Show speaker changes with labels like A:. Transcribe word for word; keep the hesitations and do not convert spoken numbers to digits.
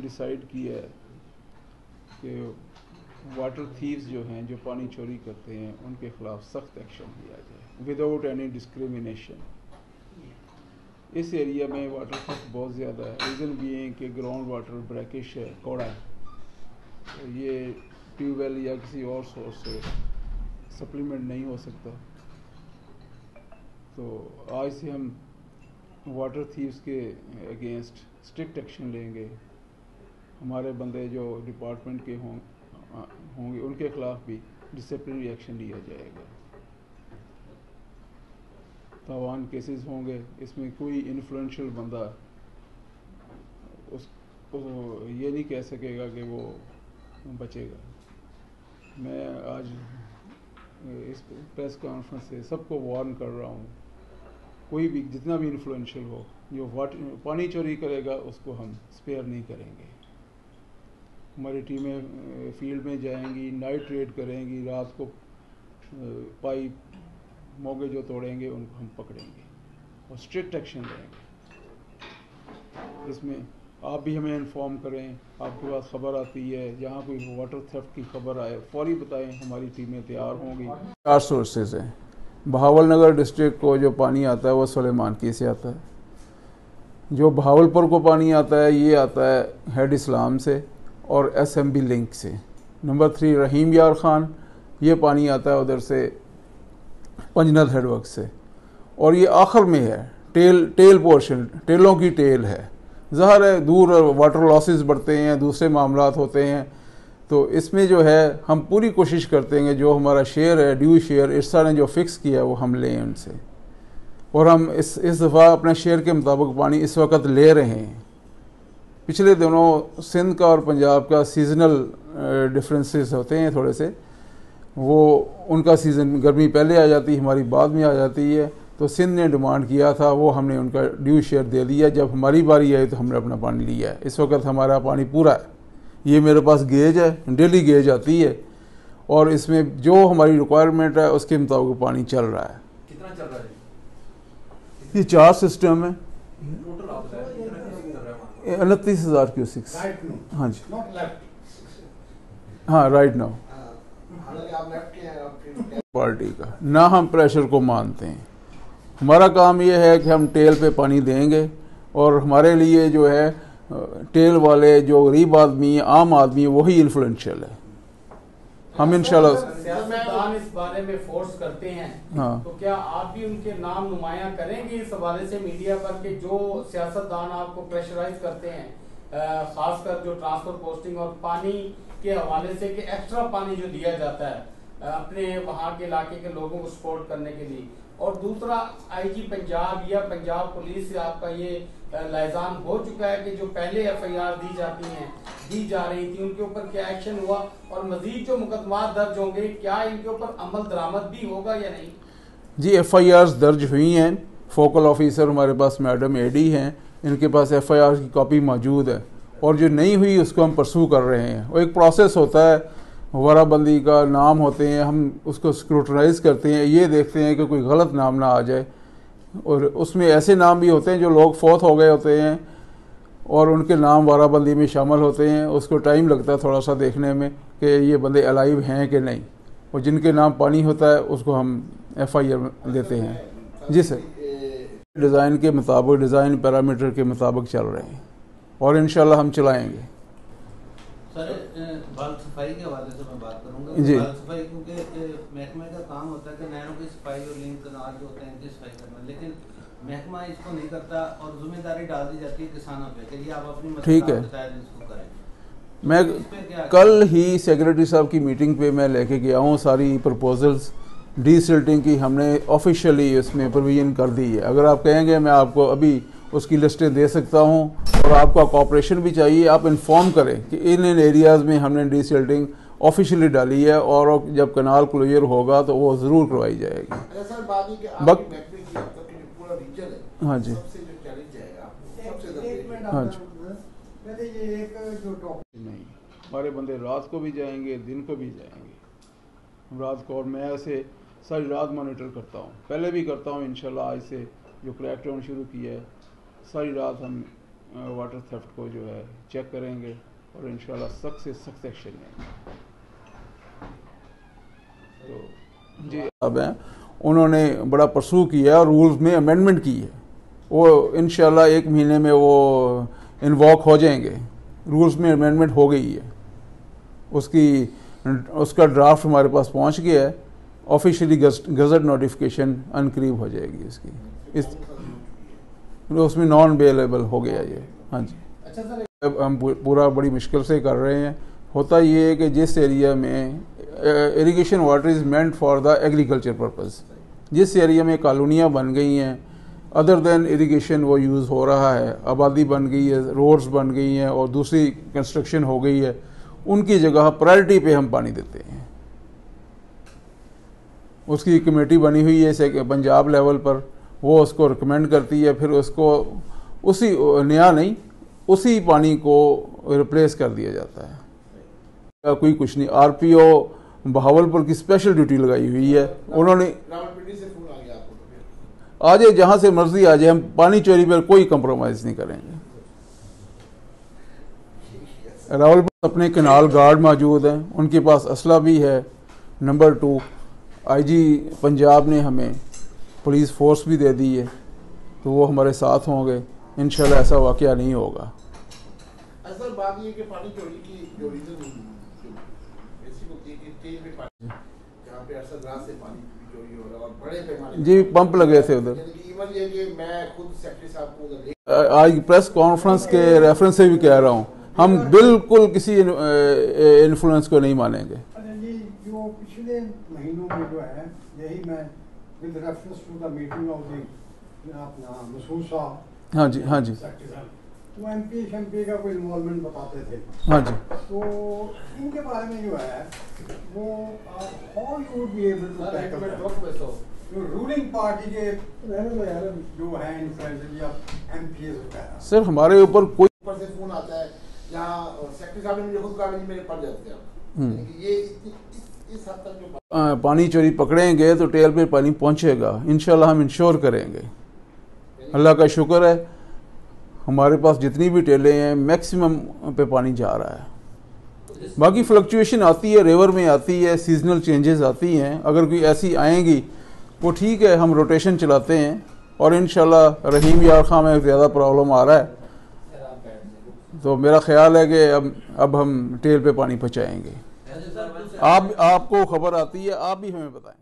A: Decide किया है कि वाटर थीव्स जो हैं, जो पानी चोरी करते हैं, उनके ख़िलाफ़ सख्त एक्शन लिया जाए विदाउट एनी डिस्क्रिमिनेशन। इस एरिया में वाटर थेफ्ट बहुत ज़्यादा है। रीज़न भी है कि ग्राउंड वाटर ब्रैकिश है, कौड़ा है, तो ये ट्यूबवेल या किसी और सोर्स से सप्लीमेंट नहीं हो सकता। तो आज से हम वाटर थीव्स के अगेंस्ट स्ट्रिक्ट एक्शन लेंगे। हमारे बंदे जो डिपार्टमेंट के हों होंगे उनके ख़िलाफ़ भी डिसिप्लिनरी एक्शन लिया जाएगा। तावान केसेस होंगे, इसमें कोई इन्फ्लुएंशियल बंदा उस, उस ये नहीं कह सकेगा कि वो बचेगा। मैं आज इस प्रेस कॉन्फ्रेंस से सबको वार्न कर रहा हूँ, कोई भी जितना भी इन्फ्लुएंशियल हो, जो वाटर पानी चोरी करेगा उसको हम स्पेयर नहीं करेंगे। हमारी टीमें फील्ड में जाएंगी, नाइट रेड करेंगी, रात को पाइप मोगे जो तोड़ेंगे उनको हम पकड़ेंगे और स्ट्रिक्ट एक्शन लेंगे। इसमें आप भी हमें इन्फॉर्म करें, आपके पास खबर आती है, जहाँ कोई वाटर थेफ्ट की खबर आए फौरी बताएं, हमारी टीमें तैयार होंगी। चार सोर्सेज हैं। बहावलनगर डिस्ट्रिक्ट को जो पानी आता है वो सुलेमानकी से आता है। जो बहावलपुर को पानी आता है ये आता है हेड इस्लाम से और एस एम बी लिंक से। नंबर थ्री रहीम यार ख़ान, ये पानी आता है उधर से पंजनद हेडवर्क से। और ये आखिर में है टेल टेल पोर्शन, टेलों की टेल है। ज़ाहिर है दूर वाटर लॉसेस बढ़ते हैं, दूसरे मामलात होते हैं, तो इसमें जो है हम पूरी कोशिश करते हैं जो हमारा शेयर है, ड्यू शेयर इर्सा ने जो फ़िक्स किया वो हम लें उनसे। और हम इस इस दफ़ा अपने शेयर के मुताबिक पानी इस वक्त ले रहे हैं। पिछले दिनों सिंध का और पंजाब का सीजनल डिफरेंसेस होते हैं थोड़े से, वो उनका सीज़न गर्मी पहले आ जाती है, हमारी बाद में आ जाती है। तो सिंध ने डिमांड किया था, वो हमने उनका ड्यू शेयर दे दिया। जब हमारी बारी आई तो हमने अपना पानी लिया है। इस वक्त हमारा पानी पूरा है। ये मेरे पास गेज है, डेली गेज आती है और इसमें जो हमारी रिक्वायरमेंट है उसके मुताबिक पानी चल रहा है।
B: कितना चल रहा है?
A: ये चार सिस्टम है, उनतीस हज़ार क्यूसिक्स। हाँ जी, हाँ राइट नाउ पार्टी का ना हम प्रेशर को मानते हैं। हमारा काम ये है कि हम टेल पे पानी देंगे और हमारे लिए जो है टेल वाले जो गरीब आदमी आम आदमी वही इन्फ्लुएंशियल है। हम इंशाल्लाह
B: सियासतदान इस बारे में फोर्स करते हैं, हाँ, तो क्या आप भी उनके नाम नुमाया करेंगे इस हवाले से मीडिया पर कि जो सियासतदान आपको प्रेशराइज करते हैं, खासकर जो ट्रांसफर पोस्टिंग और पानी के हवाले से कि एक्स्ट्रा पानी जो दिया जाता है अपने वहाँ के इलाके के लोगों को सपोर्ट करने के लिए, और दूसरा आईजी पंजाब या पंजाब पुलिस से आपका ये लाइजान हो चुका है कि जो पहले एफ आई आर दी जाती हैं दी जा रही थी उनके ऊपर क्या एक्शन हुआ, और मजीद जो मुकदमा दर्ज होंगे क्या इनके ऊपर अमल दरामद भी होगा या नहीं?
A: जी, एफ आई आर दर्ज हुई हैं। फोकल ऑफिसर हमारे पास मैडम एडी हैं, इनके पास एफ आई आर की कॉपी मौजूद है और जो नहीं हुई उसको हम परसू कर रहे हैं। वो एक प्रोसेस होता है, वराबंदी का नाम होते हैं, हम उसको स्क्रूटनाइज करते हैं, ये देखते हैं कि कोई गलत नाम ना आ जाए। और उसमें ऐसे नाम भी होते हैं जो लोग फौत हो गए होते हैं और उनके नाम वाराबंदी में शामिल होते हैं। उसको टाइम लगता है थोड़ा सा देखने में कि ये बंदे अलाइव हैं कि नहीं, और जिनके नाम पानी होता है उसको हम एफ आई आर देते हैं। जी सर, डिज़ाइन के मुताबिक, डिज़ाइन पैरामीटर के मुताबिक चल रहे हैं और इंशाल्लाह हम चलाएँगे।
C: सर, बाल सफाई के हवाले से मैं बात करूंगा।
A: जी,
C: बाल सफाई क्योंकि महकमे का काम होता है कि नहरों की सफाई और लिंक कनाल जो होते हैं इनकी सफाई करना, लेकिन महकमा इसको नहीं करता और जिम्मेदारी डाल दी जाती है किसानों पे कि ये आप अपनी
A: ठीक है,
C: इसको करें। तो
A: मैं कल ही सेक्रेटरी साहब की मीटिंग पे मैं लेके गया हूँ सारी प्रपोजल्स। डीसिल्टिंग की हमने ऑफिशियली इसमें प्रोविजन कर दी है। अगर आप कहेंगे मैं आपको अभी उसकी लिस्टें दे सकता हूँ, और आपका कॉपरेशन भी चाहिए। आप इन्फॉर्म करें कि इन इन एरियाज़ में हमने डीसिल्टिंग ऑफिशियली डाली है और जब कनाल क्लोजर होगा तो वो ज़रूर करवाई जाएगी। बक हाँ जी, हाँ जी, नहीं, हमारे बंदे रात को भी जाएंगे, दिन को भी जाएंगे। रात को, और मैं ऐसे सारी रात मॉनिटर करता हूँ, पहले भी करता हूँ। इंशाल्लाह आज से जो क्रैकडाउन शुरू किया है, सारी रात हम वाटर थेफ्ट को जो है चेक करेंगे और इंशाल्लाह सख्त से सख्त एक्शन लेंगे। तो जी अब हैं उन्होंने बड़ा परसू किया और रूल्स में अमेंडमेंट की है, वो इंशाल्लाह एक महीने में वो इन्वॉक हो जाएंगे। रूल्स में अमेंडमेंट हो गई है, उसकी उसका ड्राफ्ट हमारे पास पहुंच गया है, ऑफिशियली गजट नोटिफिकेशन अनकरीब हो जाएगी इसकी, इस उसमें नॉन अवेलेबल हो गया ये। हाँ जी,
B: अच्छा सर,
A: अब हम पूरा बड़ी मुश्किल से कर रहे हैं। होता ये है कि जिस एरिया में irrigation water is meant for the agriculture purpose, जिस एरिया में कॉलोनियाँ बन गई हैं अदर देन इरिगेशन वो यूज़ हो रहा है, आबादी बन गई है, रोड्स बन गई हैं और दूसरी कंस्ट्रक्शन हो गई है, उनकी जगह प्रायोरिटी पे हम पानी देते हैं। उसकी कमेटी बनी हुई है पंजाब लेवल पर, वो उसको रिकमेंड करती है, फिर उसको उसी नया नहीं उसी पानी को रिप्लेस कर दिया जाता है। कोई कुछ नहीं, आरपीओ बहावलपुर की स्पेशल ड्यूटी लगाई हुई है, उन्होंने आ जाए जहाँ से मर्जी आ जाए, हम पानी चोरी पर कोई कंप्रोमाइज़ नहीं करेंगे। रावलपुर अपने कनाल गार्ड मौजूद हैं, उनके पास असला भी है। नंबर टू, आईजी पंजाब ने हमें पुलिस फोर्स भी दे दी है, तो वो हमारे साथ होंगे, इंशाल्लाह ऐसा वाकया नहीं होगा।
D: असल बात ये कि पानी चोरी की जो रीज़न होती है कि जहाँ पे अरसद रात से पानी चोरी हो रहा है और बड़े पैमाने
A: जी पंप लगे थे उधर।
D: इवन ये कि मैं खुद सेक्रेटरी साहब को उधर
A: आज प्रेस कॉन्फ्रेंस के रेफरेंस से भी कह रहा हूँ, हम बिल्कुल किसी इन्फ्लुएंस को नहीं मानेंगे।
E: जो पिछले महीनों में जो है, यही मैं with reference to the meeting of the अपना मसूद साहब,
A: हाँ जी हाँ जी,
E: वो एमपी एमपी का कोई इन्वॉल्वमेंट बताते थे।
A: हाँ जी,
E: तो इनके बारे में जो है वो how you would be able to tackle जो रूलिंग पार्टी के जो है इन्फ्लुएंस या एमपीएस वगैरह।
A: सर हमारे ऊपर कोई
D: ऊपर से फोन आता है, यहाँ सेक्रेटरी साहब ने मुझे खुद कहा मेरे पड़ जाते हैं, ये इस हद तक जो
A: पानी चोरी पकड़ेंगे तो टेल पे पानी पहुंचेगा, इंशाल्लाह हम इंश्योर करेंगे। अल्लाह का शुक्र है हमारे पास जितनी भी टेलें हैं मैक्सिमम पे पानी जा रहा है। बाकी फ्लक्चुएशन आती है, रिवर में आती है, सीजनल चेंजेस आती हैं, अगर कोई ऐसी आएंगी वो ठीक है, हम रोटेशन चलाते हैं और इंशाल्लाह रहीम यार खां में ज़्यादा प्रॉब्लम आ रहा है तो मेरा ख्याल है कि अब अब हम टेल पे पानी पहुँचाएँगे। आप आपको खबर आती है, आप भी हमें बताएं।